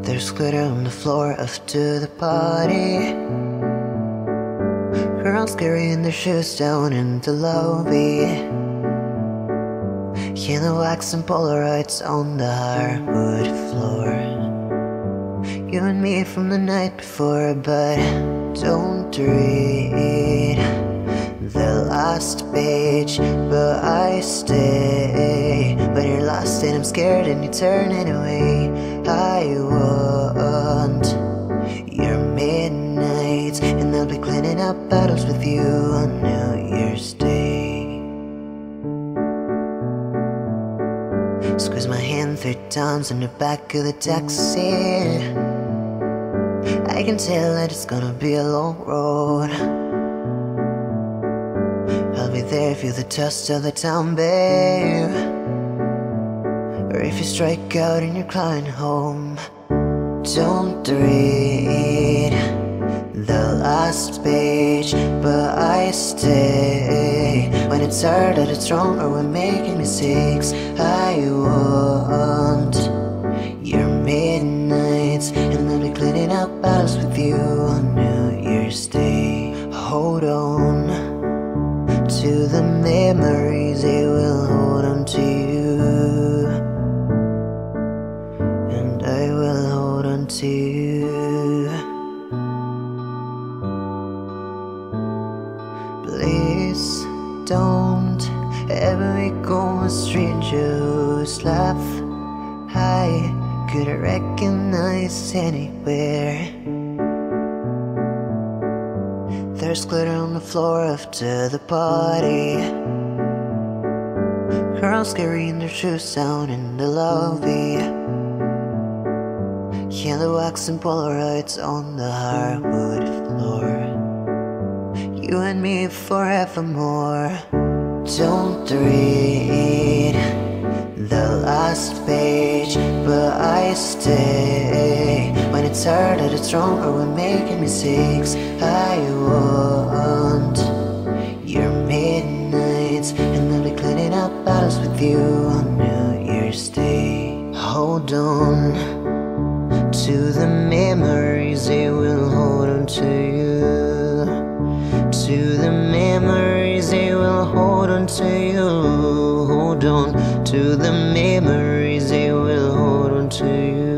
There's glitter on the floor after the party. Girls carrying their shoes down in the lobby. Yellow wax and Polaroids on the hardwood floor. You and me from the night before, but don't read the last page. But I stay. But you're lost and I'm scared and you turn it away. I want your midnights, and I'll be cleaning up bottles with you on New Year's Day. Squeeze my hand 3 times in the back of the taxi. I can tell that it's gonna be a long road. I'll be there if you're the dust of the town, babe, or if you strike out and you're crying home. Don't read the last page, but I stay. When it's hard or it's wrong or we're making mistakes, I want your midnights, and I'll be cleaning up bottles with you on New Year's Day. Hold on to the memories, they will hold on to you, and I will hold on to you. Please don't ever become a stranger whose laugh I could recognize anywhere. There's glitter on the floor after the party. Girls carrying their shoes down in the lobby. Yellow wax and Polaroids on the hardwood floor. You and me forevermore. Don't read the last page, but I stay. When it's hard or it's wrong or we're making mistakes, I want your midnights, and I'll be cleaning up bottles with you on New Year's Day. Hold on to the memories, they will hold on to you. To the memories, they will hold on to you. Hold on to the memories, they will hold on to you.